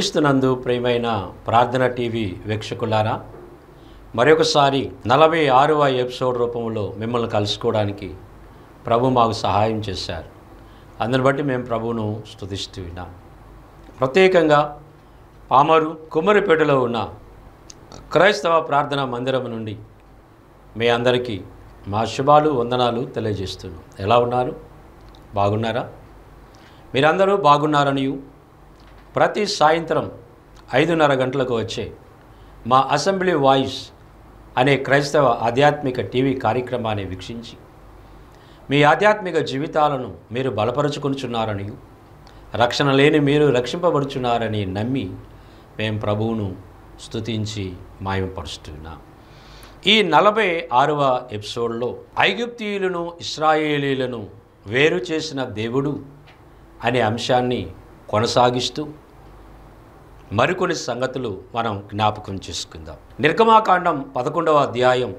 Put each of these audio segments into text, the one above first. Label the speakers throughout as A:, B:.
A: క్రీస్తునందు ప్రియమైన ప్రార్థన టీవీ వీక్షకులారా, మరొకసారి 46వ ఎపిసోడ్ రూపంలో మిమ్మల్ని కలుసుకోవడానికి ప్రభు మాకు సహాయం చేశారు. అందుని బట్టి మేము ప్రభువును స్తుతిస్తూ ఉన్నాం. ప్రత్యేకంగా పామరు కుమ్మరిపేటలో ఉన్న క్రైస్తవ ప్రార్థనా మందిరం నుండి మీ అందరికీ మా శుభాలు వందనాలు తెలియజేస్తున్నాం. ఎలా ఉన్నారు? బాగున్నారా? మీరందరూ బాగున్నారనియు ప్రతి సాయంత్రం 5:30 గంటలకు వచ్చే మా అసెంబ్లీ వాయిస్ అనే క్రైస్తవ ఆధ్యాత్మిక టీవీ కార్యక్రమాన్ని వీక్షించి మీ ఆధ్యాత్మిక జీవితాలను మీరు బలపరుచుకొనుచున్నారని, రక్షణ లేని మీరు రక్షింపబడుచున్నారని నమ్మి మేము ప్రభువును స్తుతించి మహిమపరుస్తున్నాం. ఈ 46వ ఎపిసోడ్లో ఐగుప్తీయులను ఇశ్రాయేలీలను వేరు చేసిన దేవుడు అనే అంశాన్ని కొనసాగిస్తూ మరికొన్ని సంగతులు మనం జ్ఞాపకం చేసుకుందాం. నిర్గమాకాండం 11వ అధ్యాయం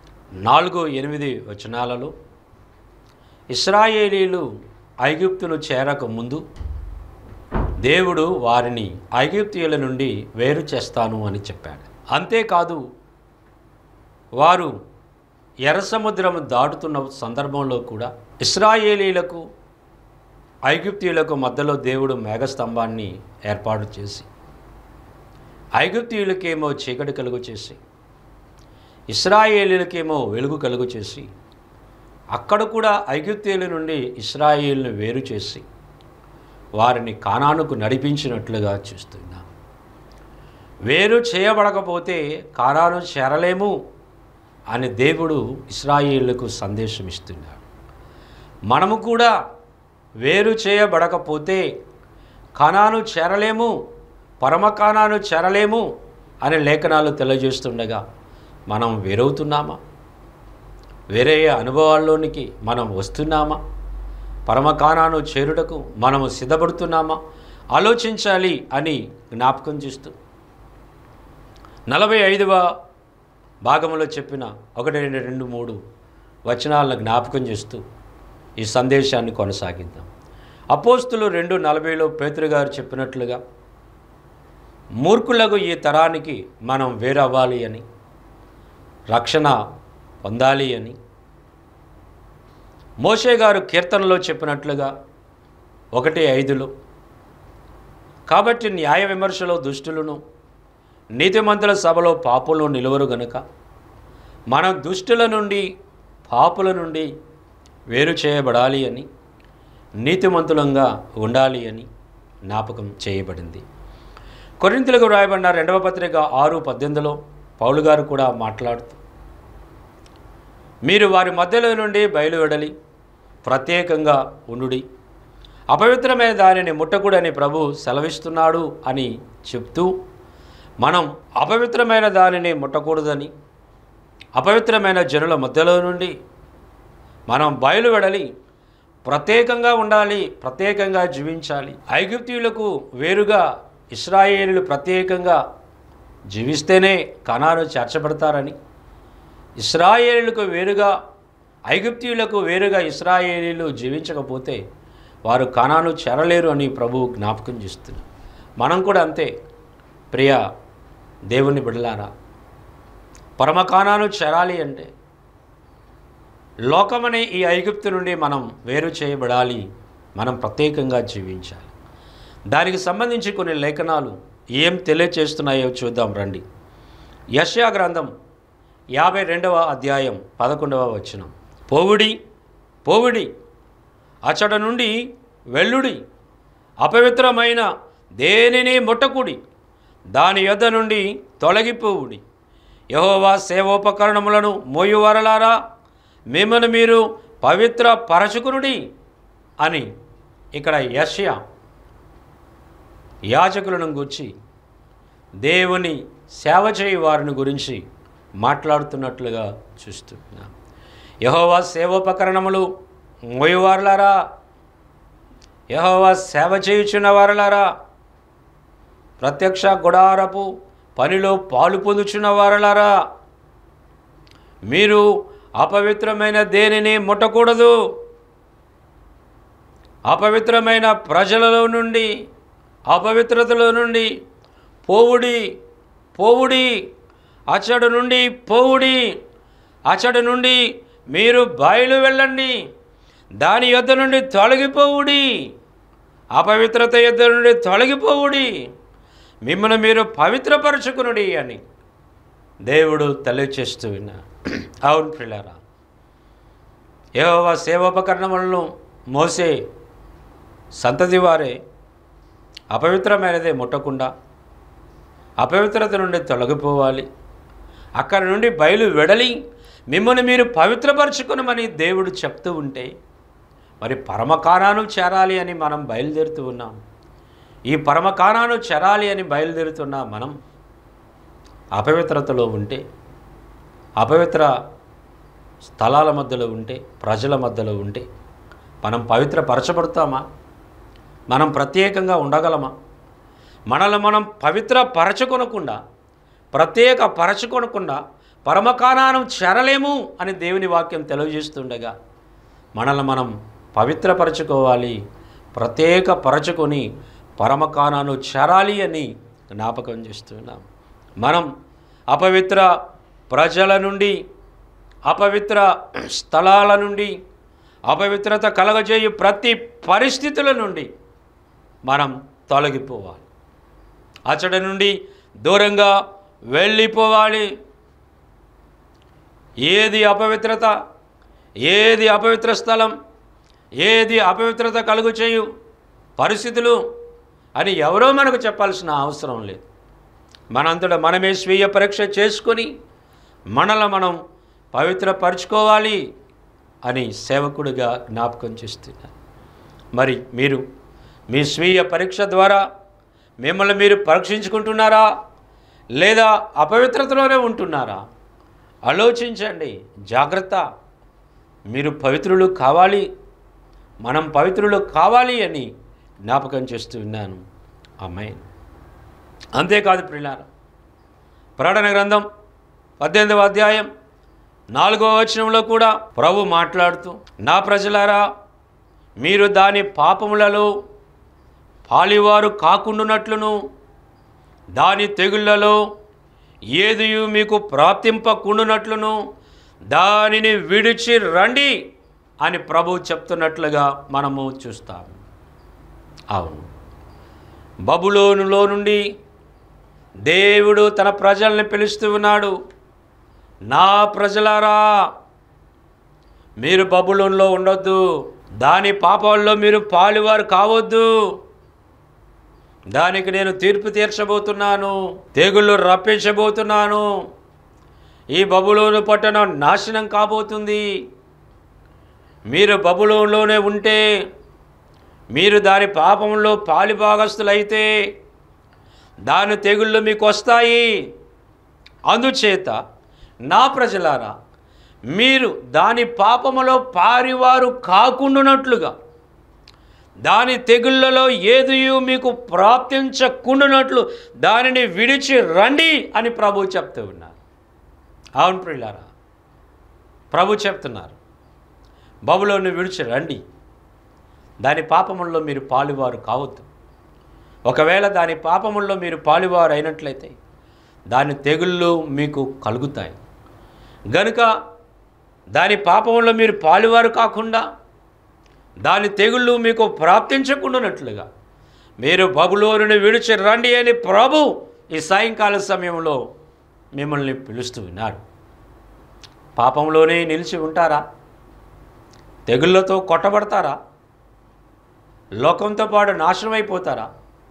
A: 4-8 వచనాలలో ఇశ్రాయేలీలు ఐగుప్తును చేరక ముందు దేవుడు వారిని ఐగుప్తీయుల నుండి వేరు చేస్తాను అని చెప్పాడు. అంతేకాదు, వారు ఎర్ర సముద్రం దాటుతున్న సందర్భంలో కూడా ఇశ్రాయేలీలకు ఐగుప్తీయులకు మధ్యలో దేవుడు మేఘస్తంభాన్ని ఏర్పాటు చేసి ఐగుప్తీయులకేమో చీకటి కలుగు చేసి ఇశ్రాయేలీలకేమో వెలుగు కలుగు చేసి అక్కడ కూడా ఐగుప్తీయుల నుండి ఇశ్రాయేలును వేరు చేసి వారిని కానానుకు నడిపించినట్లుగా చూస్తున్నాం. వేరు చేయబడకపోతే కానాను చేరలేము అని దేవుడు ఇశ్రాయేలులకు సందేశం ఇస్తున్నాడు. మనము కూడా వేరు చేయబడకపోతే కానాను చేరలేము, పరమ కానాను చేరలేము అనే లేఖనాలు తెలియజేస్తుండగా మనం వేరవుతున్నామా? వేరే అనుభవాల్లోనికి మనం వస్తున్నామా? పరమ కానాను చేరుటకు మనము సిద్ధపడుతున్నామా? ఆలోచించాలి అని జ్ఞాపకం చేస్తూ 45వ భాగంలో చెప్పిన 1, 2, 3 వచనాలను జ్ఞాపకం చేస్తూ ఈ సందేశాన్ని కొనసాగిద్దాం. అపోస్తులు 2:40లో పేతురు గారు చెప్పినట్లుగా మూర్ఖులకు ఈ తరానికి మనం వేరవ్వాలి అని, రక్షణ పొందాలి అని, మోషే గారు కీర్తనలో చెప్పినట్లుగా 1:5లో కాబట్టి న్యాయ విమర్శలో దుష్టులను, నీతిమంతుల సభలో పాపులను నిలువరు గనుక మనం దుష్టుల నుండి పాపుల నుండి వేరు చేయబడాలి అని, నీతిమంతులంగా ఉండాలి అని జ్ఞాపకం చేయబడింది. కొరింథీయులకు రాయబడిన 2వ పత్రిక 6:18లో పౌలు గారు కూడా మాట్లాడుతూ, మీరు వారి మధ్యలో నుండి బయలువెడలి ప్రత్యేకంగా ఉండుడి, అపవిత్రమైన దానిని ముట్టకూడని ప్రభు సెలవిస్తున్నాడు అని చెప్తూ, మనం అపవిత్రమైన దానిని ముట్టకూడదని, అపవిత్రమైన జనుల మధ్యలో నుండి మనం బయలువెడలి ప్రత్యేకంగా ఉండాలి, ప్రత్యేకంగా జీవించాలి. ఐగుప్తీయులకు వేరుగా ఇశ్రాయేలీలు ప్రత్యేకంగా జీవిస్తేనే కానాను చేర్చబడతారని, ఇశ్రాయేలీలకు వేరుగా ఐగుప్తీయులకు వేరుగా ఇశ్రాయేలీలు జీవించకపోతే వారు కానాను చేరలేరు అని ప్రభువు జ్ఞాపకం చేస్తున్నారు. మనం కూడా అంతే. ప్రియ దేవుని బిడ్డలారా, పరమ కానాను చేరాలి అంటే లోకమనే ఈ ఐగుప్తు నుండి మనం వేరు చేయబడాలి, మనం ప్రత్యేకంగా జీవించాలి. దానికి సంబంధించి కొన్ని లేఖనాలు ఏం తెలియచేస్తున్నాయో చూద్దాం రండి. యెషయా గ్రంథం 52వ అధ్యాయం 11వ వచనం, పోవుడి పోవుడి, అచట నుండి వెళ్ళుడి, అపవిత్రమైన దేనిని ముట్టకుడి, దాని యొద్ద నుండి తొలగిపోవుడి, యెహోవా సేవోపకరణములను మోయువారలారా మిమ్మల్ని మీరు పవిత్ర పరచుకునుడి అని ఇక్కడ యెషయా యాజకులను గూర్చి, దేవుని సేవ చేయి వారిని గురించి మాట్లాడుతున్నట్లుగా చూస్తున్నాం. యెహోవా సేవోపకరణములు మోయువారలారా, యెహోవా సేవ చేయుచున్న వారలారా, ప్రత్యక్ష గుడారపు పనిలో పాలు పొందుచున్న వారలారా, మీరు అపవిత్రమైన దేనిని ముట్టకూడదు, అపవిత్రమైన ప్రజలలో నుండి అపవిత్రతలో నుండి పోవుడి, పోవుడి, అచ్చడు నుండి పోవుడి, అచ్చడు నుండి మీరు బయలు వెళ్ళండి, దాని యొద్ద నుండి తొలగిపోవుడి, అపవిత్రత యొద్ద నుండి తొలగిపోవుడి, మిమ్మల్ని మీరు పవిత్రపరచుకునుడి అని దేవుడు తెలియచేస్తూ ఉన్నారు. అవును ప్రియులారా, యెహోవా సేవోపకరణములను మోసే సంతతి వారే అపవిత్రమైనదే ముట్టకుండా అపవిత్రత నుండి తొలగిపోవాలి, అక్కడి నుండి బయలు వెడలి మిమ్మల్ని మీరు పవిత్రపరచుకునమని దేవుడు చెప్తూ ఉంటే మరి పరమకానాను చేరాలి అని మనం బయలుదేరుతూ ఉన్నాం. ఈ పరమకానాను చేరాలి అని బయలుదేరుతున్న మనం అపవిత్రతలో ఉంటే, అపవిత్ర స్థలాల మధ్యలో ఉంటే, ప్రజల మధ్యలో ఉంటే మనం పవిత్రపరచబడతామా? మనం ప్రత్యేకంగా ఉండగలమా? మనల్ని మనం పవిత్రపరచుకొనకుండా, ప్రత్యేకపరచుకొనకుండా పరమకానానం చేరలేము అని దేవుని వాక్యం తెలియజేస్తుండగా మనల్ని మనం పవిత్రపరచుకోవాలి, ప్రత్యేకపరచుకొని పరమకానాను చేరాలి అని జ్ఞాపకం చేస్తున్నాం. మనం అపవిత్ర ప్రజల నుండి, అపవిత్ర స్థలాల నుండి, అపవిత్రత కలగజేయు ప్రతి పరిస్థితుల నుండి మనం తొలగిపోవాలి, అచ్చడి నుండి దూరంగా వెళ్ళిపోవాలి. ఏది అపవిత్రత, ఏది అపవిత్ర స్థలం, ఏది అపవిత్రత కలుగు చేయు పరిస్థితులు అని ఎవరో మనకు చెప్పాల్సిన అవసరం లేదు. మనంతటా మనమే స్వీయ పరీక్ష చేసుకొని మనల్ని మనం పవిత్రపరచుకోవాలి అని సేవకుడిగా జ్ఞాపకం చేస్తున్నారు. మరి మీరు మీ స్వీయ పరీక్ష ద్వారా మిమ్మల్ని మీరు పరీక్షించుకుంటున్నారా, లేదా అపవిత్రతలోనే ఉంటున్నారా? ఆలోచించండి, జాగ్రత్త. మీరు పవిత్రులు కావాలి, మనం పవిత్రులు కావాలి అని జ్ఞాపకం చేస్తూ ఉన్నాను. ఆమేన్. అంతేకాదు ప్రియులారా, ప్రకటన గ్రంథం 18వ అధ్యాయం 4వ వచనంలో కూడా ప్రభు మాట్లాడుతూ, నా ప్రజలారా, మీరు దాని పాపములలో పాలివారు కాకుండునట్లును దాని తెగుళ్లలో ఏదియు మీకు ప్రాప్తింపకుండునట్లును దానిని విడిచి రండి అని ప్రభు చెప్తున్నట్లుగా మనము చూస్తాము. అవును, బబులోనులో నుండి దేవుడు తన ప్రజల్ని పిలుస్తూ ఉన్నాడు. నా ప్రజలారా, మీరు బబులోనులో ఉండొద్దు, దాని పాపాల్లో మీరు పాలువారు కావద్దు, దానికి నేను తీర్పు తీర్చబోతున్నాను, తెగుళ్ళు రప్పించబోతున్నాను, ఈ బబులోను పట్టణం నాశనం కాబోతుంది. మీరు బబులోనులోనే ఉంటే, మీరు దాని పాపంలో పాలిభాగస్తులైతే దాని తెగుళ్ళు మీకు వస్తాయి. అందుచేత నా ప్రజలారా, మీరు దాని పాపములో పారివారు కాకుండానట్లుగా, దాని తెగుళ్ళలో ఏదియు మీకు ప్రాప్తించకుండానట్లు దానిని విడిచి రండి అని ప్రభు చెప్తూ ఉన్నారు. అవును ప్రియులారా, ప్రభు చెప్తున్నారు, బబులోను విడిచి రండి, దాని పాపముల్లో మీరు పాలువారు కావద్దు. ఒకవేళ దాని పాపముల్లో మీరు పాలువారు అయినట్లయితే దాని తెగుళ్ళు మీకు కలుగుతాయి. గనుక దాని పాపంలో మీరు పాలువారు కాకుండా, దాని తెగుళ్ళు మీకు ప్రాప్తించకుండానట్లుగా మీరు బబులోనుని విడిచి రండి అని ప్రభు ఈ సాయంకాల సమయంలో మిమ్మల్ని పిలుస్తూ ఉన్నాడు. పాపంలోనే నిలిచి ఉంటారా? తెగుళ్ళతో కొట్టబడతారా? లోకంతో పాటు నాశనం అయిపోతారా?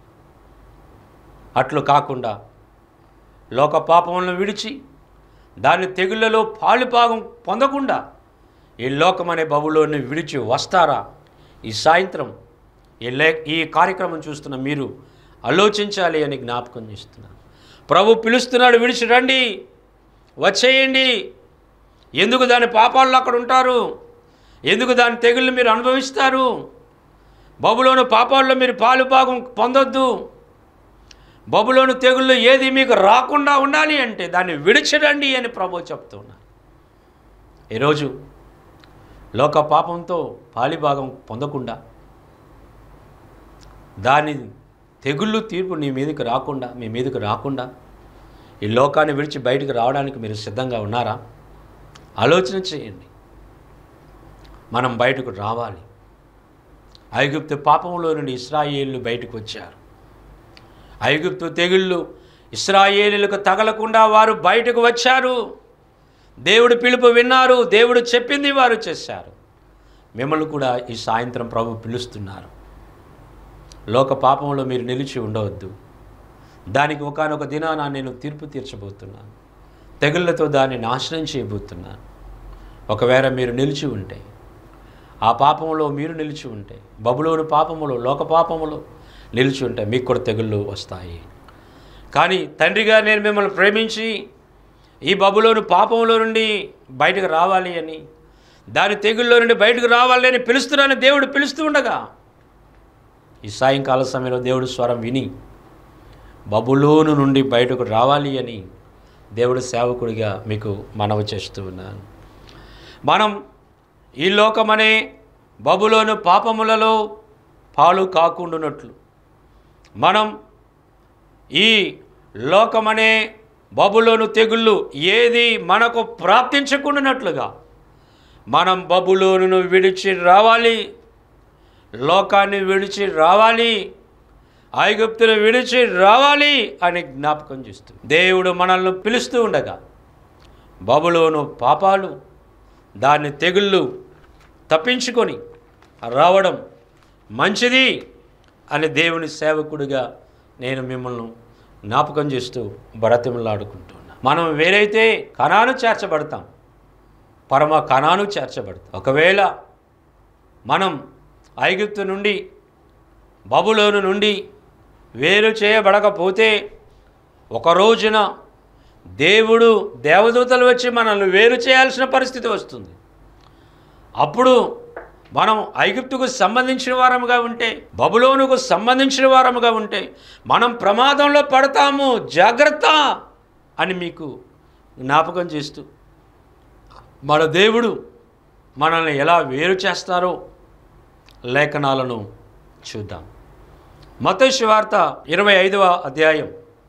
A: అట్లు కాకుండా లోక పాపములను విడిచి దాని తెగుళ్ళలో పాలుపాగం పొందకుండా ఈ లోకమనే బబులోని విడిచి వస్తారా? ఈ సాయంత్రం ఈ కార్యక్రమం చూస్తున్న మీరు ఆలోచించాలి అని జ్ఞాపకం చేస్తున్నాను. ప్రభు పిలుస్తున్నాడు, విడిచి రండి, వచ్చేయండి. ఎందుకు దాని పాపాల్లో అక్కడ ఉంటారు? ఎందుకు దాని తెగుళ్ళు మీరు అనుభవిస్తారు? బబులోను పాపాల్లో మీరు పాలుపాగం పొందొద్దు. బబులోను తెగుళ్ళు ఏది మీకు రాకుండా ఉండాలి అంటే దాన్ని విడిచిరండి అని ప్రభు చెప్తున్నారు. ఈరోజు లోక పాపంతో పాలిభాగం పొందకుండా దాని తెగుళ్ళు తీర్పు నీ మీదకి రాకుండా, మీ మీదకి రాకుండా ఈ లోకాన్ని విడిచి బయటకు రావడానికి మీరు సిద్ధంగా ఉన్నారా? ఆలోచన చేయండి. మనం బయటకు రావాలి. ఐగుప్తు పాపంలో నుండి ఇశ్రాయేలు బయటకు వచ్చారు. ఐగుప్తు తెగుళ్ళు ఇశ్రాయేలులకు తగలకుండా వారు బయటకు వచ్చారు. దేవుడు పిలుపు విన్నారు. దేవుడు చెప్పింది వారు చేశారు. మిమ్మల్ని కూడా ఈ సాయంత్రం ప్రభు పిలుస్తున్నారు. లోక పాపంలో మీరు నిలిచి ఉండవద్దు. దానికి ఒకానొక దినాన నేను తీర్పు తీర్చబోతున్నాను. తెగుళ్లతో దాన్ని నాశనం చేయబోతున్నాను. ఒకవేళ మీరు నిలిచి ఉంటే, ఆ పాపంలో మీరు నిలిచి ఉంటే, బబులోను పాపములో, లోక పాపములో నిలిచి ఉంటే మీకు కూడా తెగుళ్ళు వస్తాయి. కానీ తండ్రిగా నేను మిమ్మల్ని ప్రేమించి ఈ బబులోను పాపంలో నుండి బయటకు రావాలి అని, దాని తెగుల్లో నుండి బయటకు రావాలి అని పిలుస్తున్నాను. దేవుడు పిలుస్తూ ఉండగా ఈ సాయంకాల సమయంలో దేవుడు స్వరం విని బబులోను నుండి బయటకు రావాలి అని దేవుడు సేవకుడిగా మీకు మనవి చేస్తూ ఉన్నాను. మనం ఈ లోకమనే బబులోను పాపములలో పాలు కాకుండానట్లు, మనం ఈ లోకమనే బబులోను తెగుళ్ళు ఏది మనకు ప్రాప్తించకుండానట్లుగా మనం బబులోనును విడిచి రావాలి, లోకాన్ని విడిచి రావాలి, ఐగుప్తును విడిచి రావాలి అని జ్ఞాపకం చేస్తూ దేవుడు మనల్ని పిలుస్తూ ఉండగా బబులోను పాపాలు, దాన్ని తెగుళ్ళు తప్పించుకొని రావడం మంచిది అని దేవుని సేవకుడిగా నేను మిమ్మల్ని జ్ఞాపకం చేస్తూ బ్రతిమలాడుకుంటున్నా. మనం వేరైతే కనాను చేర్చబడతాం, పరమ కనాను చేర్చబడతాం. ఒకవేళ మనం ఐగుప్తు నుండి, బబులోను నుండి వేరు చేయబడకపోతే ఒక రోజున దేవుడు, దేవదూతలు వచ్చి మనల్ని వేరు చేయాల్సిన పరిస్థితి వస్తుంది. అప్పుడు మనం ఐగుప్తుకు సంబంధించిన వారముగా ఉంటే, బబులోనుకు సంబంధించిన వారముగా ఉంటే మనం ప్రమాదంలో పడతాము, జాగ్రత్త అని మీకు జ్ఞాపకం చేస్తూ మన దేవుడు మనల్ని ఎలా వేరు చేస్తారో లేఖనాలను చూద్దాం. మత్తయి సువార్త 25వ అధ్యాయం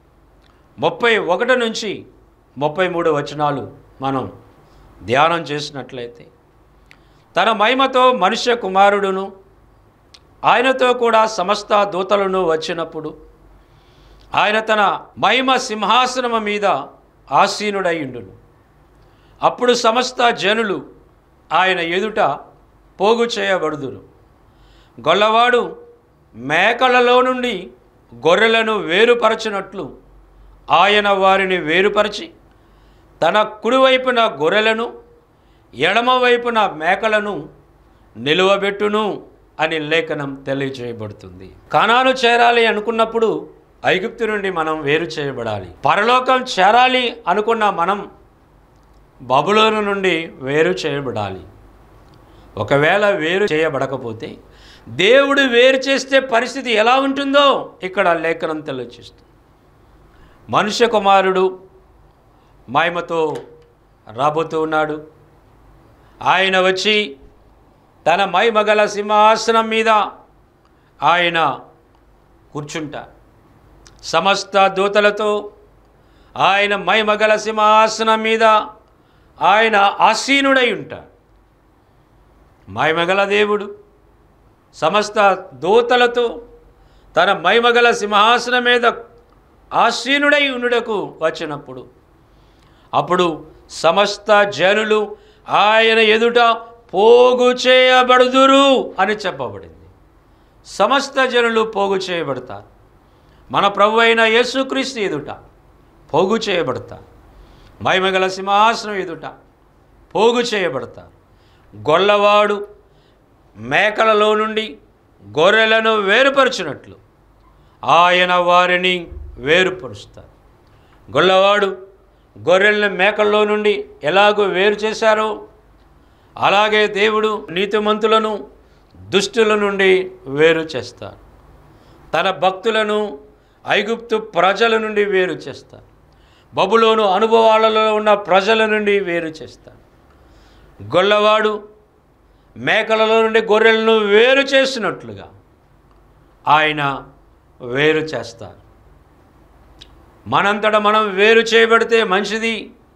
A: 31 నుంచి 33 వచనాలు మనం ధ్యానం చేసినట్లయితే, తన మహిమతో మనుష్య కుమారుడును ఆయనతో కూడా సమస్త దూతలను వచ్చినప్పుడు ఆయన తన మహిమ సింహాసనము మీద ఆసీనుడైయుండును. అప్పుడు సమస్త జనులు ఆయన ఎదుట పోగు చేయబడుదురు. గొల్లవాడు మేకలలో నుండి గొర్రెలను వేరుపరచినట్లు ఆయన వారిని వేరుపరిచి తన కుడివైపున గొర్రెలను, ఎడమవైపున మేకలను నిలువబెట్టును అని లేఖనం తెలియజేయబడుతుంది. కనాను చేరాలి అనుకున్నప్పుడు ఐగుప్తు నుండి మనం వేరు చేయబడాలి. పరలోకం చేరాలి అనుకున్న మనం బబులోను నుండి వేరు చేయబడాలి. ఒకవేళ వేరు చేయబడకపోతే, దేవుడు వేరు చేస్తే పరిస్థితి ఎలా ఉంటుందో ఇక్కడ లేఖనం తెలియజేస్తుంది. మనుష్య కుమారుడు మహిమతో రాబోతూ ఉన్నాడు. ఆయన వచ్చి తన మహిమగల సింహాసనం మీద ఆయన కూర్చుంటారు. సమస్త దూతలతో ఆయన మహిమగల సింహాసనం మీద ఆయన ఆసీనుడై ఉంటాడు. మహిమగల దేవుడు సమస్త దూతలతో తన మహిమగల సింహాసనం మీద ఆసీనుడై ఉండుటకు వచ్చినప్పుడు, అప్పుడు సమస్త జనులు ఆయన ఎదుట పోగు చేయబడుదురు అని చెప్పబడింది. సమస్త జనులు పోగు చేయబడతారు. మన ప్రభు అయిన యేసుక్రీస్తు ఎదుట పోగు చేయబడతారు. మహిమగల సింహాసనం ఎదుట పోగు చేయబడతారు. గొల్లవాడు మేకలలో నుండి గొర్రెలను వేరుపరచినట్లు ఆయన వారిని వేరుపరుస్తారు. గొల్లవాడు గొర్రెలను మేకల్లో నుండి ఎలాగో వేరు చేశారో అలాగే దేవుడు నీతిమంతులను దుష్టుల నుండి వేరు చేస్తారు. తన భక్తులను ఐగుప్తు ప్రజల నుండి వేరు చేస్తారు. బబులోను అనుభవాలలో ఉన్న ప్రజల నుండి వేరు చేస్తారు. గొల్లవాడు మేకలలో నుండి గొర్రెలను వేరు చేసినట్లుగా ఆయన వేరు చేస్తారు. మనంతటా మనం వేరు చేయబడితే మంచిది.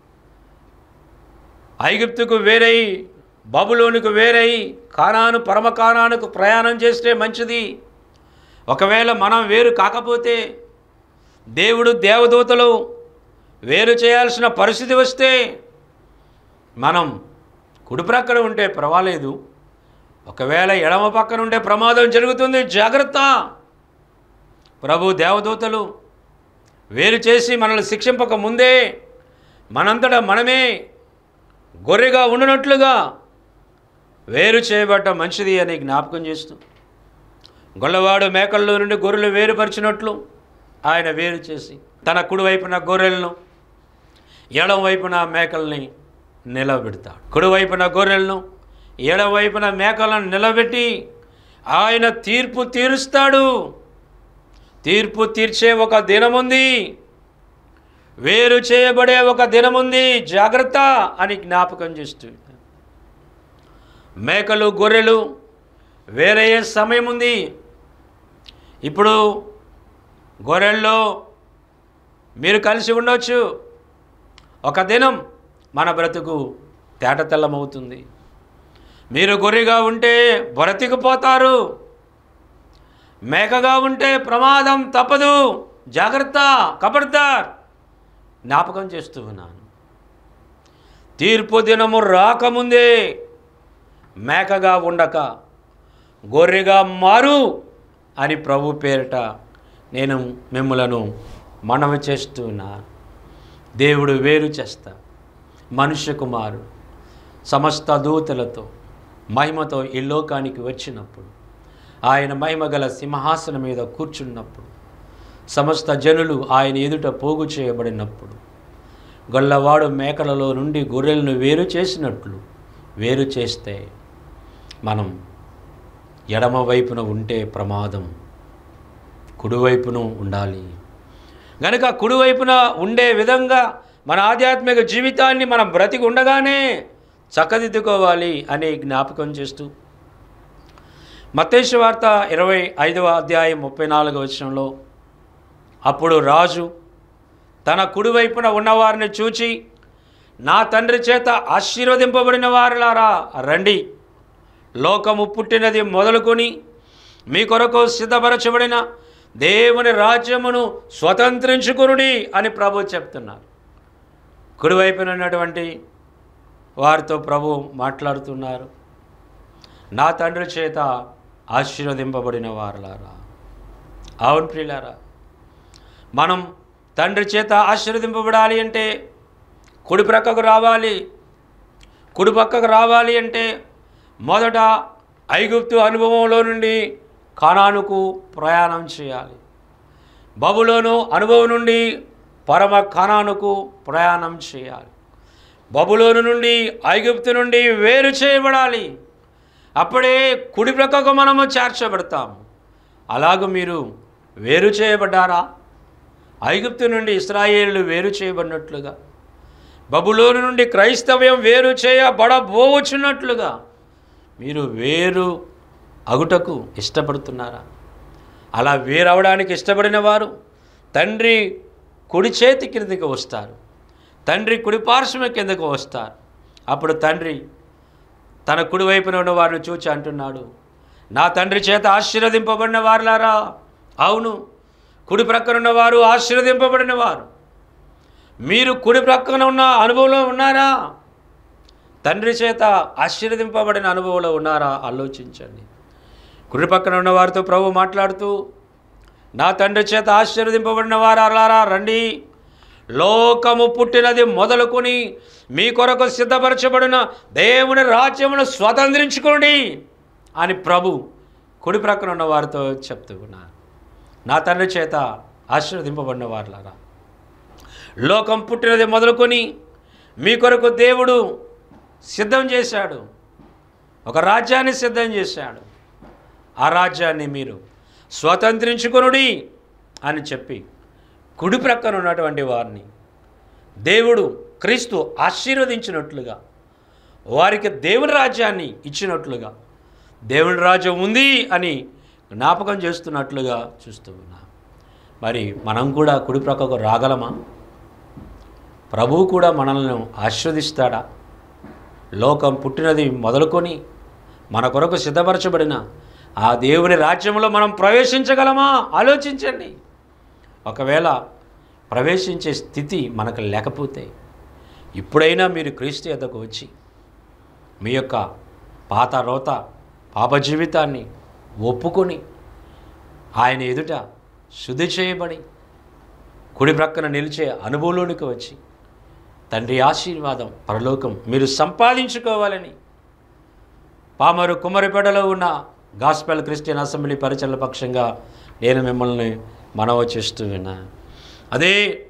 A: ఐగుప్తుకు వేరై, బబులోనుకు వేరై, కానాను పరమ కానానుకు ప్రయాణం చేస్తే మంచిది. ఒకవేళ మనం వేరు కాకపోతే, దేవుడు దేవదూతలు వేరు చేయాల్సిన పరిస్థితి వస్తే, మనం కుడి ప్రక్కన ఉంటే పర్వాలేదు, ఒకవేళ ఎడమ పక్కన ఉంటే ప్రమాదం జరుగుతుంది, జాగ్రత్త. ప్రభు దేవదూతలు వేరు చేసి మనల్ని శిక్షింపక ముందే మనంతటా మనమే గొర్రెగా ఉండినట్లుగా వేరు చేయబడ్డ మంచిది అని జ్ఞాపకం చేస్తూ, గొల్లవాడు మేకల్లో నుండి గొర్రెలు వేరుపరిచినట్లు ఆయన వేరు చేసి తన కుడివైపున గొర్రెలను, ఎడమ వైపున మేకల్ని నిలబెడతాడు. కుడివైపున గొర్రెలను, ఎడమ వైపున మేకలను నిలబెట్టి ఆయన తీర్పు తీరుస్తాడు. తీర్పు తీర్చే ఒక దినముంది, వేరు చేయబడే ఒక దినముంది, జాగ్రత్త అని జ్ఞాపకం చేస్తూ, మేకలు గొర్రెలు వేరయ్యే సమయం ఉంది. ఇప్పుడు గొర్రెల్లో మీరు కలిసి ఉండొచ్చు, ఒక దినం మన బ్రతుకు తేటతెల్లమవుతుంది. మీరు గొర్రెగా ఉంటే బ్రతికిపోతారు, మేకగా ఉంటే ప్రమాదం తప్పదు, జాగ్రత్త, ఖబర్దార్. జ్ఞాపకం చేస్తూ ఉన్నాను. తీర్పు దినము రాకముందే మేకగా ఉండక గొర్రెగా మారు అని ప్రభు పేరిట నేను మిమ్ములను మనవి చేస్తున్నాను. దేవుడు వేరు చేస్తా, మనుష్య కుమారుడు సమస్త దూతలతో మహిమతో ఈ లోకానికి వచ్చినప్పుడు, ఆయన మహిమగల సింహాసనం మీద కూర్చున్నప్పుడు, సమస్త జనులు ఆయన ఎదుట పోగు చేయబడినప్పుడు, గొల్లవాడు మేకలలో నుండి గొర్రెలను వేరు చేసినట్లు వేరు చేస్తే మనం ఎడమ వైపున ఉంటే ప్రమాదం, కుడివైపున ఉండాలి. గనుక కుడివైపున ఉండే విధంగా మన ఆధ్యాత్మిక జీవితాన్ని మనం బ్రతికి ఉండగానే చక్కదిద్దుకోవాలి అని జ్ఞాపకం చేస్తూ, మత్తయి సువార్త 25వ అధ్యాయం 34వ వచనంలో, అప్పుడు రాజు తన కుడివైపున ఉన్నవారిని చూచి, నా తండ్రి చేత ఆశీర్వదింపబడిన వారులారా రండి, లోకము పుట్టినది మొదలుకొని మీ కొరకు సిద్ధపరచబడిన దేవుని రాజ్యమును స్వతంత్రించుకునుడి అని ప్రభు చెప్తున్నారు. కుడివైపున ఉన్నటువంటి వారితో ప్రభు మాట్లాడుతున్నారు. నా తండ్రి చేత ఆశీర్వదింపబడిన వారులారా. అవును ప్రియులారా, మనం తండ్రి చేత ఆశీర్వదింపబడాలి అంటే కుడి ప్రక్కకు రావాలి. కుడి పక్కకు రావాలి అంటే మొదట ఐగుప్తు అనుభవంలో నుండి కానానుకు ప్రయాణం చేయాలి. బబులోను అనుభవం నుండి పరమ కానానుకు ప్రయాణం చేయాలి. బబులోను నుండి ఐగుప్తు నుండి వేరు చేయబడాలి. అప్పుడే కుడి ప్రక్కకు మనము చేర్చబడతాము. అలాగూ మీరు వేరు చేయబడ్డారా? ఐగుప్తు నుండి ఇశ్రాయేలు వేరు చేయబడినట్లుగా, బబులోను నుండి క్రైస్తవ్యం వేరు చేయబడబోవచ్చున్నట్లుగా మీరు వేరు అగుటకు ఇష్టపడుతున్నారా? అలా వేరవడానికి ఇష్టపడిన వారు తండ్రి కుడి చేతి కిందకు వస్తారు, తండ్రి కుడి పార్శ్వం కిందకు వస్తారు. అప్పుడు తండ్రి తన కుడివైపున ఉన్న వారిని చూచి అంటున్నాడు, నా తండ్రి చేత ఆశీర్వదింపబడిన వారులారా. అవును, కుడి ప్రక్కన ఉన్నవారు ఆశీర్వదింపబడిన వారు. మీరు కుడి ప్రక్కన ఉన్న అనుభవంలో ఉన్నారా? తండ్రి చేత ఆశీర్వదింపబడిన అనుభవంలో ఉన్నారా? ఆలోచించండి. కుడి పక్కన ఉన్న వారితో ప్రభు మాట్లాడుతూ, నా తండ్రి చేత ఆశీర్వదింపబడిన వారులారా రండి, లోకము పుట్టినది మొదలుకొని మీ కొరకు సిద్ధపరచబడిన దేవుని రాజ్యమును స్వతంత్రించుకోండి అని ప్రభు కుడి ప్రక్కన ఉన్న వారితో చెప్తూ ఉన్నారు. నా తండ్రి చేత ఆశీర్వదింపబడిన వారులారా, లోకం పుట్టినది మొదలుకొని మీ కొరకు దేవుడు సిద్ధం చేశాడు, ఒక రాజ్యాన్ని సిద్ధం చేశాడు. ఆ రాజ్యాన్ని మీరు స్వతంత్రించుకొనుడి అని చెప్పి కుడి ప్రక్కన ఉన్నటువంటి వారిని దేవుడు క్రీస్తు ఆశీర్వదించినట్లుగా, వారికి దేవుని రాజ్యాన్ని ఇచ్చినట్లుగా, దేవుని రాజ్యం ఉంది అని జ్ఞాపకం చేస్తున్నట్లుగా చూస్తూ ఉన్నాం. మరి మనం కూడా కుడి ప్రక్కకు రాగలమా? ప్రభువు కూడా మనల్ని ఆశీర్వదిస్తాడా? లోకం పుట్టినది మొదలుకొని మన కొరకు సిద్ధపరచబడిన ఆ దేవుని రాజ్యంలో మనం ప్రవేశించగలమా? ఆలోచించండి. ఒకవేళ ప్రవేశించే స్థితి మనకు లేకపోతే ఇప్పుడైనా మీరు క్రీస్తు యొద్దకు వచ్చి మీ యొక్క పాత రోత పాప జీవితాన్ని ఒప్పుకొని ఆయన ఎదుట శుద్ధి చేయబడి కుడి ప్రక్కన నిలిచే అనుభవంలోనికి వచ్చి తండ్రి ఆశీర్వాదం పరలోకం మీరు సంపాదించుకోవాలని పామరు కుమ్మరిపేటలో ఉన్న గాస్పెల్ క్రిస్టియన్ అసెంబ్లీ పరిచర్ల పక్షంగా నేను మిమ్మల్ని మనవి చేస్తూ విన్నా. అదే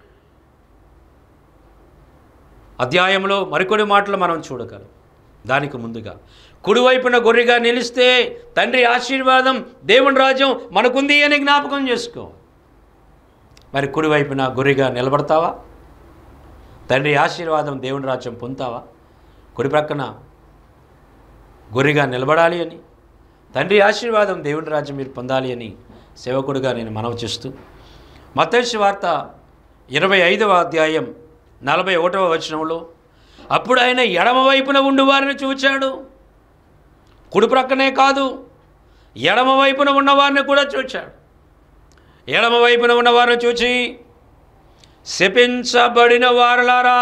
A: అధ్యాయంలో మరికొన్ని మాటలు మనం చూడగలం. దానికి ముందుగా కుడివైపున గొర్రెగా నిలిస్తే తండ్రి ఆశీర్వాదం దేవుని రాజ్యం మనకుంది అని జ్ఞాపకం చేసుకో. మరి కుడివైపున గొర్రెగా నిలబడతావా? తండ్రి ఆశీర్వాదం దేవుని రాజ్యం పొందుతావా? కుడి ప్రక్కన గొర్రెగా నిలబడాలి అని, తండ్రి ఆశీర్వాదం దేవుని రాజ్యం మీరు పొందాలి అని సేవకుడిగా నేను మనవి చేస్తూ, మత్తయి సువార్త 25వ అధ్యాయం 41వ వచనంలో అప్పుడు ఆయన ఎడమ వైపున ఉండి వారిని చూచాడు. కుడి ప్రక్కనే కాదు, ఎడమ వైపున ఉన్నవారిని కూడా చూచాడు. ఎడమ వైపున ఉన్నవారిని చూచి, శపించబడిన వారలారా,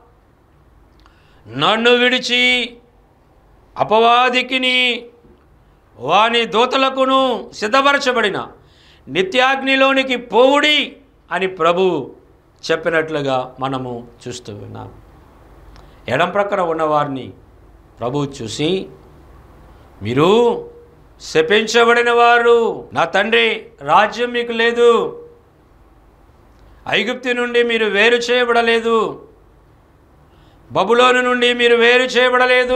A: నన్ను విడిచి అపవాదికిని వాని దూతలకును సిద్ధపరచబడిన నిత్యాగ్నిలోనికి పోవుడి అని ప్రభు చెప్పినట్లుగా మనము చూస్తూ ఉన్నాం. ఎడం ప్రక్కన ఉన్నవారిని ప్రభు చూసి, మీరు శపించబడిన వారు, నా తండ్రి రాజ్యం మీకు లేదు, ఐగుప్తు నుండి మీరు వేరు చేయబడలేదు, బబులోను నుండి మీరు వేరు చేయబడలేదు,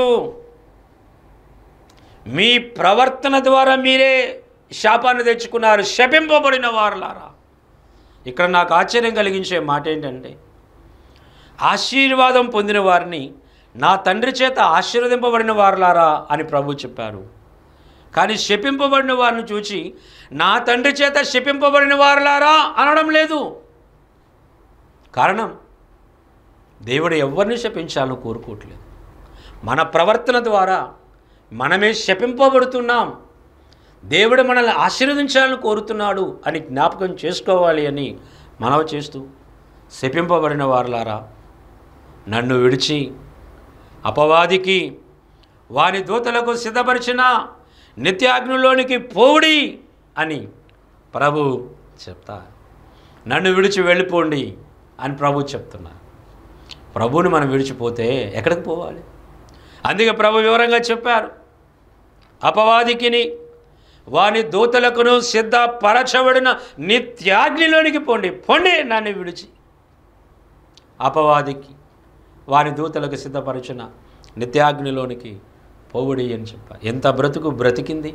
A: మీ ప్రవర్తన ద్వారా మీరే శాపాన్ని తెచ్చుకున్నారు, శపింపబడిన వారులారా. ఇక్కడ నాకు ఆశ్చర్యం కలిగించే మాట ఏంటంటే, ఆశీర్వాదం పొందిన వారిని నా తండ్రి చేత ఆశీర్వదింపబడిన వారులారా అని ప్రభు చెప్పారు. కానీ శపింపబడిన వారిని చూచి నా తండ్రి చేత శపింపబడిన వారులారా అనడం లేదు. కారణం, దేవుడు ఎవరిని శపించాలని కోరుకోవట్లేదు. మన ప్రవర్తన ద్వారా మనమే శపింపబడుతున్నాం. దేవుడు మనల్ని ఆశీర్వదించాలని కోరుతున్నాడు అని జ్ఞాపకం చేసుకోవాలి అని మనవి చేస్తూ, శపింపబడిన వారులారా, నన్ను విడిచి అపవాదికి వాని దూతలకు సిద్ధపరిచిన నిత్యాగ్నిలోనికి పోవుడి అని ప్రభు చెప్తారు. నన్ను విడిచి వెళ్ళిపోండి అని ప్రభు చెప్తున్నారు. ప్రభువుని మనం విడిచిపోతే ఎక్కడికి పోవాలి? అందుకే ప్రభు వివరంగా చెప్పారు, అపవాదికిని వాని దూతలకును సిద్ధపరచబడిన నిత్యాగ్నిలోనికి పోండి. పొండి నన్ను విడిచి అపవాదికి వాని దూతలకు సిద్ధపరిచిన నిత్యాగ్నిలోనికి పోవుడి అని చెప్పారు. ఎంత బ్రతుకు బ్రతికింది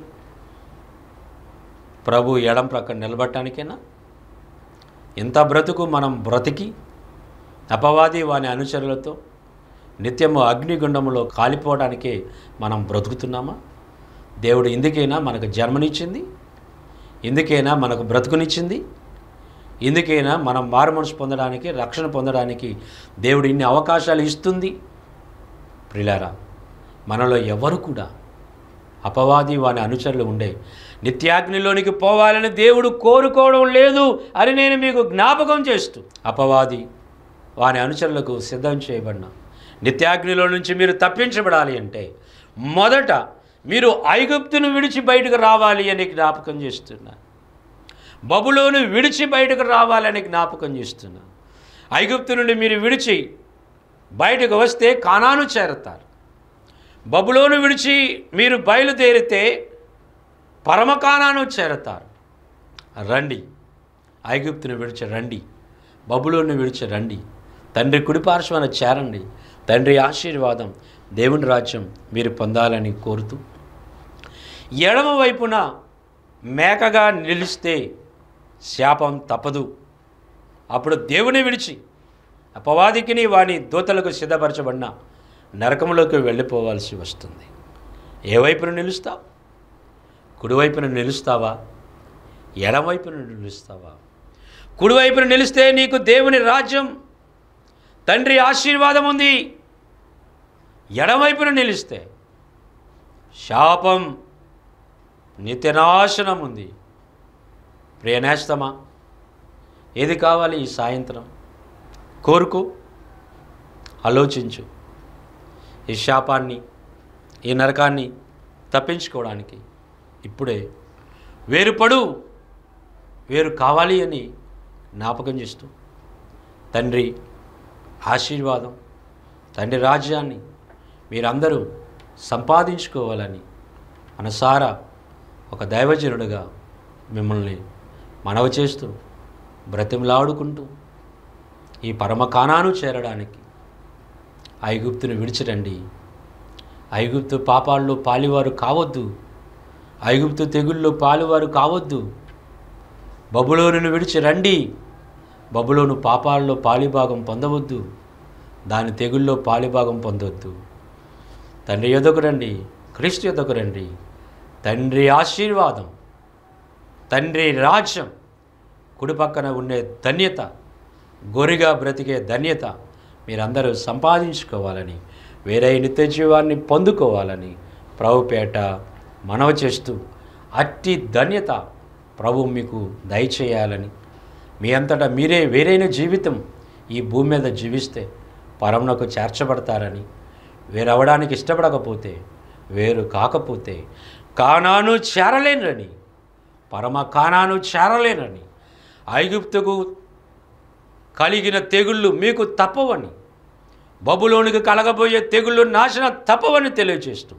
A: ప్రభు ఎడం ప్రక్కన నిలబడటానికైనా? ఎంత బ్రతుకు మనం బ్రతికి అపవాది వాని అనుచరులతో నిత్యము అగ్నిగుండములో కాలిపోవడానికే మనం బ్రతుకుతున్నామా? దేవుడు ఇందుకైనా మనకు జన్మనిచ్చింది, ఇందుకైనా మనకు బ్రతుకునిచ్చింది, ఇందుకైనా మనం మారుమనసు పొందడానికి, రక్షణ పొందడానికి దేవుడు ఇన్ని అవకాశాలు ఇస్తుంది. ప్రియులారా, మనలో ఎవరు కూడా అపవాది వాని అనుచరులు ఉండే నిత్యాగ్నిలోనికి పోవాలని దేవుడు కోరుకోవడం లేదు అని నేను మీకు జ్ఞాపకం చేస్తూ, అపవాది వాని అనుచరులకు సిద్ధం చేయబడిన నిత్యాగ్నిలో నుంచి మీరు తప్పించబడాలి అంటే మొదట మీరు ఐగుప్తును విడిచి బయటకు రావాలి అని జ్ఞాపకం చేస్తున్నా. బబులోను విడిచి బయటకు రావాలని జ్ఞాపకం చేస్తున్నా. ఐగుప్తు నుండి మీరు విడిచి బయటకు వస్తే కానాను చేరతారు. బబులోను విడిచి మీరు బయలుదేరితే పరమ కానాను చేరతారు. రండి, ఐగుప్తును విడిచి రండి, బబులోను విడిచి రండి, తండ్రి కుడిపార్శ్వాన చేరండి. తండ్రి ఆశీర్వాదం దేవుని రాజ్యం మీరు పొందాలని కోరుతూ, ఎడమ వైపున మేకగా నిలిస్తే శాపం తప్పదు. అప్పుడు దేవుని విడిచి అపవాదికిని వాని దూతలకు సిద్ధపరచబడిన నరకంలోకి వెళ్ళిపోవాల్సి వస్తుంది. ఏ వైపున నిలుస్తావు? కుడివైపున నిలుస్తావా? ఎడమవైపున నిలుస్తావా? కుడివైపున నిలిస్తే నీకు దేవుని రాజ్యం, తండ్రి ఆశీర్వాదం ఉంది. ఎడమవైపున నిలిస్తే శాపం, నిత్యనాశనం ఉంది. ప్రియనేస్తమా, ఏది కావాలి ఈ సాయంత్రం? కోరుకో, ఆలోచించు. ఈ శాపాన్ని, ఈ నరకాన్ని తప్పించుకోవడానికి ఇప్పుడే వేరుపడు, వేరు కావాలి అని జ్ఞాపకం చేస్తూ తండ్రి ఆశీర్వాదం, తండ్రి రాజ్యాన్ని మీరందరూ సంపాదించుకోవాలని మనసారా ఒక దైవజనుడిగా మిమ్మల్ని మనవి చేస్తూ బ్రతిమలాడుకుంటూ ఈ పరమ కానాను చేరడానికి ఐగుప్తును విడిచిరండి. ఐగుప్తు పాపాల్లో పాలివారు కావద్దు. ఐగుప్తు తెగుల్లో పాలువారు కావద్దు. బబులోనును విడిచి రండి. బబులోను పాపాల్లో పాలిభాగం పొందవద్దు. దాని తెగుల్లో పాలిభాగం పొందవద్దు. తండ్రి యొద్దకు రండి, క్రీస్తు యొద్దకు రండి. తండ్రి ఆశీర్వాదం, తండ్రి రాజ్యం కుడి పక్కన ఉండే ధన్యత, గొరిగా బ్రతికే ధన్యత మీరందరూ సంపాదించుకోవాలని, వేరే నిత్య జీవాన్ని పొందుకోవాలని ప్రభుపేట మనవి చేస్తూ అట్టి ధన్యత ప్రభు మీకు దయచేయాలని, మీ అంతటా మీరే వేరైన జీవితం ఈ భూమి మీద జీవిస్తే పరమునకు చేర్చబడతారని, వేరవడానికి ఇష్టపడకపోతే, వేరు కాకపోతే కానాను చేరలేనని, పరమ కానాను చేరలేనని, ఐగుప్తుకు కలిగిన తెగుళ్ళు మీకు తప్పవని, బబులోనికి కలగబోయే తెగుళ్ళు నాశనం తప్పవని తెలియజేస్తూ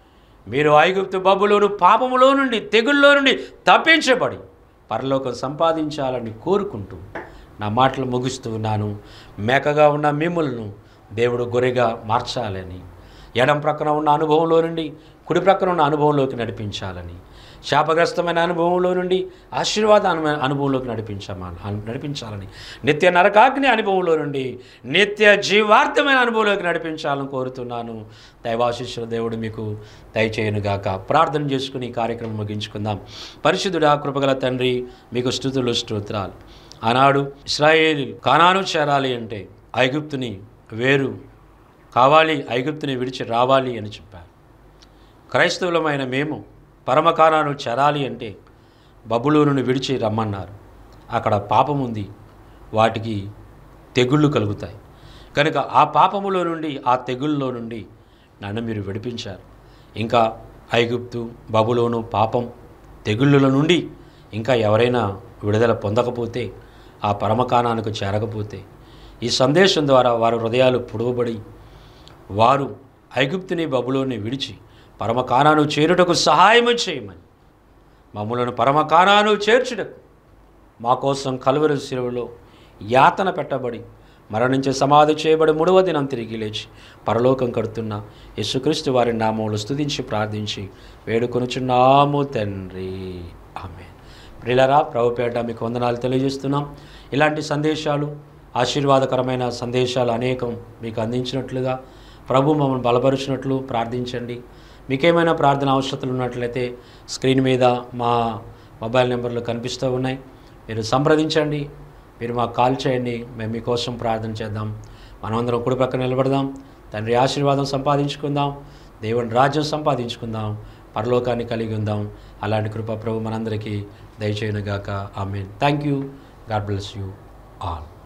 A: మీరు ఐగుప్తు బబులోను పాపములో నుండి, తెగుల్లో నుండి తప్పించబడి పరలోకం సంపాదించాలని కోరుకుంటూ నా మాటలు ముగిస్తూ ఉన్నాను. మేకగా ఉన్న మిమ్ములను దేవుడు గొర్రెగా మార్చాలని, ఎడం ప్రక్కన ఉన్న అనుభవంలో నుండి కుడి ప్రక్కన ఉన్న అనుభవంలోకి నడిపించాలని, శాపగ్రస్తమైన అనుభవంలో నుండి ఆశీర్వాద అనుభవంలోకి నడిపించాలని, నిత్య నరకాగ్ని అనుభవంలో నుండి నిత్య జీవార్థమైన అనుభవంలోకి నడిపించాలని కోరుతున్నాను. దైవాశీస్సుల దేవుడు మీకు దయచేయనుగాక. ప్రార్థన చేసుకుని ఈ కార్యక్రమం ముగించుకుందాం. పరిశుద్ధుడా, కృపగల తండ్రి, మీకు స్తుతులు స్తోత్రాలు. ఆనాడు ఇశ్రాయేలీయులు కానాను చేరాలి అంటే ఐగుప్తుని వేరు కావాలి, ఐగుప్తుని విడిచి రావాలి అని చెప్పారు. క్రైస్తవులమైన మేము పరమ కానాను చేరాలి అంటే బబులోనును విడిచి రమ్మన్నారు. అక్కడ పాపం ఉంది, వాటికి తెగుళ్ళు కలుగుతాయి. కనుక ఆ పాపములో నుండి, ఆ తెగుళ్ళలో నుండి నన్ను మీరు విడిపించారు. ఇంకా ఐగుప్తు, బబులోను, పాపం, తెగుళ్ళ నుండి ఇంకా ఎవరైనా విడుదల పొందకపోతే, ఆ పరమకానానికి చేరకపోతే, ఈ సందేశం ద్వారా వారి హృదయాలు పుడవబడి వారు ఐగుప్తుని, బబులోని విడిచి పరమకానాను చేరుటకు సహాయము చేయమని, మమ్ములను పరమకానాను చేర్చుటకు మా కోసం కలువరి శిలువలో యాతన పెట్టబడి మరణించి సమాధి చేయబడి 3వ దినం తిరిగి లేచి పరలోకం కడుతున్న యేసుక్రీస్తు వారి నామములో స్తుతించి ప్రార్థించి వేడుకొనుచున్నాము తండ్రి, ఆమేన్. ప్రియులారా, ప్రభుపేట మీకు వందనాలు తెలియజేస్తున్నాం. ఇలాంటి సందేశాలు, ఆశీర్వాదకరమైన సందేశాలు అనేకం మీకు అందించినట్లుగా ప్రభు మమ్మల్ని బలపరిచినట్లు ప్రార్థించండి. మీకేమైనా ప్రార్థన అవసరతలు ఉన్నట్లయితే స్క్రీన్ మీద మా మొబైల్ నెంబర్లు కనిపిస్తూ ఉన్నాయి. మీరు సంప్రదించండి, మీరు మాకు కాల్ చేయండి. మేము మీకోసం ప్రార్థన చేద్దాం. మనమందరం కుడి పక్కన నిలబడదాం. తండ్రి ఆశీర్వాదం సంపాదించుకుందాం, దేవుని రాజ్యం సంపాదించుకుందాం, పరలోకాన్ని కలిగి ఉందాం. అలాంటి కృప ప్రభు మనందరికీ దయచేయునుగాక. ఆమేన్. Thank you. God bless you all.